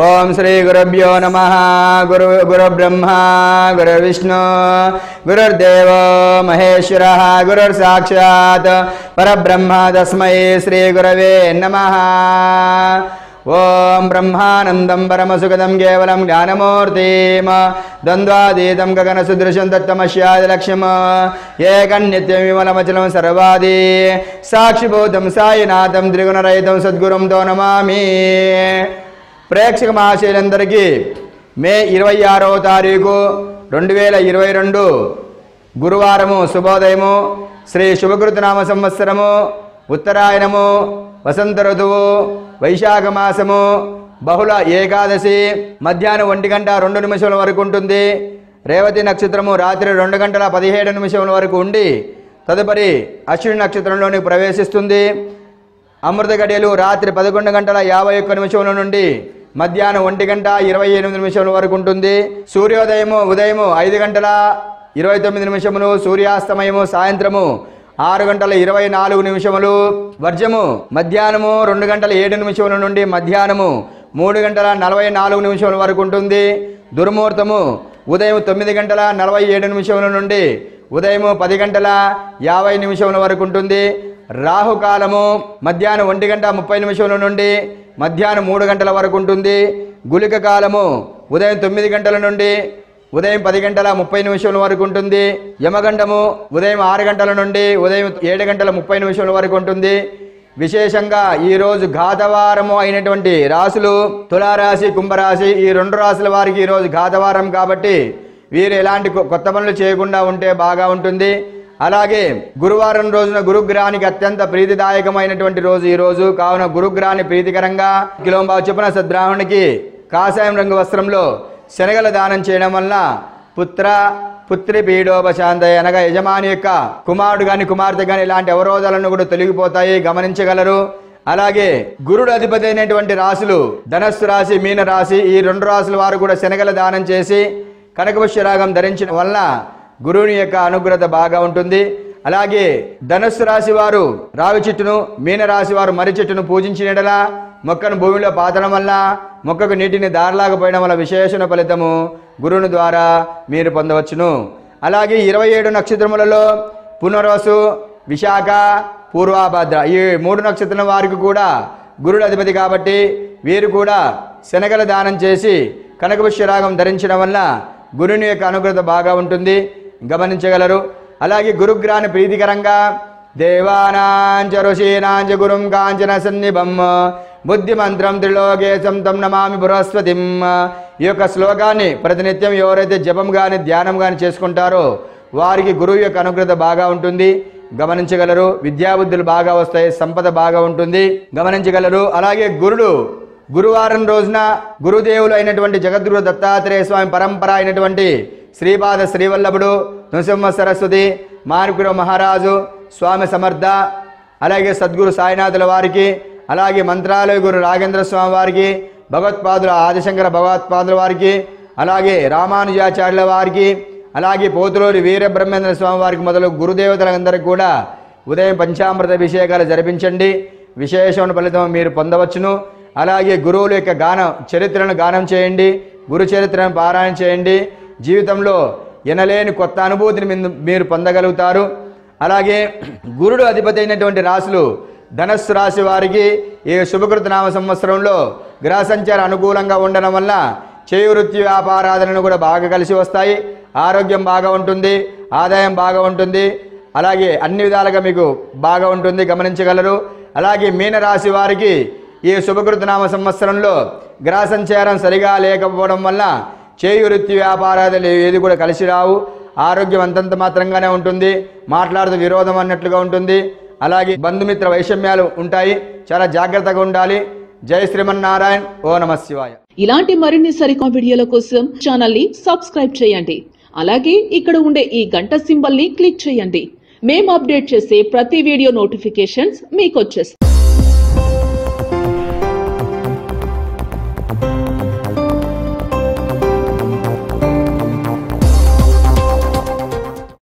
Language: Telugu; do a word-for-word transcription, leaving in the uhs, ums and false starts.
ओम श्री गुरुभ्यो नमः। गुरु गुरुब्रह्मा गुरुर्विष्णु गुरुर्देव महेश्वरः गुरुर्साक्षात् परब्रह्म तस्मै श्री गुरवे नमः। ओम ब्रह्मानंदं परमसुखदं केवलं ज्ञानमूर्तिं द्वन्द्वातीतं गगनसदृशं तत्तमस्यादिलक्ष्यम् एकं नित्यं विमलमचलं सर्वादि साक्षिभूतं साईनाथं त्रिगुणरहितं सद्गुरुं तो नमामि। ప్రేక్షక మహాశయులందరికీ మే ఇరవై ఆరవ తారీఖు రెండు వేల ఇరవై రెండు గురువారము శుభోదయము శ్రీ శుభకృతనామ సంవత్సరము ఉత్తరాయణము వసంత ఋతువు వైశాఖ మాసము బహుళ ఏకాదశి మధ్యాహ్నం ఒంటి గంట రెండు నిమిషముల వరకు ఉంటుంది. రేవతి నక్షత్రము రాత్రి రెండు గంటల పదిహేడు నిమిషముల వరకు ఉండి తదుపరి అశ్విని నక్షత్రంలోనికి ప్రవేశిస్తుంది. అమృత గడియలు రాత్రి పదకొండు గంటల యాభై ఒక్క నిమిషముల నుండి మధ్యాహ్నం ఒంటి గంట ఇరవై ఎనిమిది నిమిషముల వరకు ఉంటుంది. సూర్యోదయము ఉదయము ఐదు గంటల ఇరవై తొమ్మిది నిమిషములు, సూర్యాస్తమయము సాయంత్రము ఆరు గంటల ఇరవై నాలుగు నిమిషములు. వర్జము మధ్యాహ్నము రెండు గంటల ఏడు నిమిషముల నుండి మధ్యాహ్నము మూడు గంటల నలభై నాలుగు నిమిషముల వరకు ఉంటుంది. దుర్ముహూర్తము ఉదయం తొమ్మిది గంటల నలభై ఏడు నిమిషముల నుండి ఉదయము పది గంటల యాభై నిమిషముల వరకు ఉంటుంది. రాహుకాలము మధ్యాహ్నం ఒంటి గంట ముప్పై నిమిషముల నుండి మధ్యాహ్నం మూడు గంటల వరకు ఉంటుంది. గుళిక కాలము ఉదయం తొమ్మిది గంటల నుండి ఉదయం పది గంటల ముప్పై నిమిషముల వరకు ఉంటుంది. యమగండము ఉదయం ఆరు గంటల నుండి ఉదయం ఏడు గంటల ముప్పై నిమిషముల వరకు ఉంటుంది. విశేషంగా ఈరోజు ఘాతవారము అయినటువంటి రాశులు తులారాశి, కుంభరాశి, ఈ రెండు రాశుల వారికి ఈరోజు ఘాతవారం కాబట్టి వీరు ఎలాంటి కొత్త పనులు చేయకుండా ఉంటే బాగా ఉంటుంది. అలాగే గురువారం రోజున గురుగ్రహానికి అత్యంత ప్రీతిదాయకమైనటువంటి రోజు ఈ రోజు కావున గురుగ్రహాన్ని ప్రీతికరంగా కిలోంబావు చొప్పున సద్బ్రాహ్మణునికి కాషాయం రంగు వస్త్రంలో శనగల దానం చేయడం వల్ల పుత్ర పుత్రి పీడోపశాంతయ అనగా యజమాని యొక్క కుమారుడు గాని కుమార్తె గాని ఇలాంటి అవరోధాలను కూడా తొలగిపోతాయి, గమనించగలరు. అలాగే గురుడు అధిపతి అయినటువంటి రాశులు ధనస్సు రాశి, మీన రాశి, ఈ రెండు రాశుల వారు కూడా శనగల దానం చేసి కనకపుష్యరాగం ధరించడం వల్ల గురువుని యొక్క అనుగ్రహత బాగా ఉంటుంది. అలాగే ధనస్సు రాశి వారు రావి చెట్టును, మీన రాశి వారు మర్రి చెట్టును పూజించినట్లా మొక్కను భూమిలో పాతడం వల్ల మొక్కకు నీటిని దారిలాగా పోయడం వల్ల విశేషణ ఫలితము గురువుని ద్వారా మీరు పొందవచ్చును. అలాగే ఇరవై ఏడు నక్షత్రములలో పునర్వసు, విశాఖ, పూర్వాభద్ర ఈ మూడు నక్షత్రం వారికి కూడా గురుడు అధిపతి కాబట్టి వీరు కూడా శనగల దానం చేసి కనకపుష్యరాగం ధరించడం వల్ల గురుని యొక్క అనుగ్రహత బాగా ఉంటుంది, గమనించగలరు. అలాగే గురుగ్రహాన్ని ప్రీతికరంగా దేవానాంచ ఋషీనాంచ గురుం కాంచన సన్నిభం బుద్ధిమంత్రం త్రిలోకేశం తం నమామి బృహస్పతిం. ఈ యొక్క శ్లోకాన్ని ప్రతినిత్యం ఎవరైతే జపం కానీ ధ్యానం కానీ చేసుకుంటారో వారికి గురువు యొక్క అనుగ్రహత బాగా ఉంటుంది, గమనించగలరు. విద్యాబుద్ధులు బాగా వస్తాయి, సంపద బాగా ఉంటుంది, గమనించగలరు. అలాగే గురుడు గురువారం రోజున గురుదేవులు అయినటువంటి జగద్గురు దత్తాత్రేయ స్వామి పరంపర అయినటువంటి శ్రీపాద శ్రీవల్లభుడు, నృసింహ సరస్వతి, మానుకుర మహారాజు, స్వామి సమర్థ, అలాగే సద్గురు సాయినాథుల వారికి, అలాగే మంత్రాలయ గురు రాఘేంద్ర స్వామి వారికి, భగవత్పాదుల ఆదిశంకర భగవత్పాదుల వారికి, అలాగే రామానుజాచార్యుల వారికి, అలాగే పోతులూరి వీరబ్రహ్మేంద్ర స్వామి వారికి మొదలు గురుదేవతలందరికీ కూడా ఉదయం పంచామృత అభిషేకాలు జరిపించండి, విశేషమైన ఫలితం మీరు పొందవచ్చును. అలాగే గురువుల యొక్క గానం చరిత్రను గానం చేయండి, గురు చరిత్రను పారాయణ చేయండి, జీవితంలో ఎనలేని కొత్త అనుభూతిని మీరు పొందగలుగుతారు. అలాగే గురుడు అధిపతి అయినటువంటి రాశులు ధనస్సు రాశి వారికి ఈ శుభకృతనామ సంవత్సరంలో గ్రహ సంచార అనుకూలంగా ఉండడం వల్ల చేయి వృత్తి వ్యాపారాలను కూడా బాగా కలిసి వస్తాయి, ఆరోగ్యం బాగా ఉంటుంది, ఆదాయం బాగా ఉంటుంది, అలాగే అన్ని విధాలుగా మీకు బాగా ఉంటుంది, గమనించగలరు. అలాగే మీనరాశి వారికి ఈ శుభకృతనామ సంవత్సరంలో గ్రహ సంచారం సరిగా లేకపోవడం వల్ల చేయి వృత్తి వ్యాపారాలు ఏది కూడా కలిసి రావు, ఆరోగ్యం అంతంత మాత్రంగానే ఉంటుంది, మాట్లాడుతూ విరోధం అన్నట్లుగా ఉంటుంది. అలాగే బంధుమిత్ర వైషమ్యాలు ఉంటాయి, చాలా జాగ్రత్తగా ఉండాలి. జై శ్రీమన్నారాయణ. ఓ నమ శివాయ. ఇలాంటి మరిన్ని సరికొత్త వీడియోల కోసం ఛానల్ ని సబ్స్క్రైబ్ చేయండి. అలాగే ఇక్కడ ఉండే ఈ గంట సింబల్ ని క్లిక్ చేయండి. మేము అప్డేట్ చేసే ప్రతి వీడియో నోటిఫికేషన్స్ మీకు వచ్చేస్తాయి.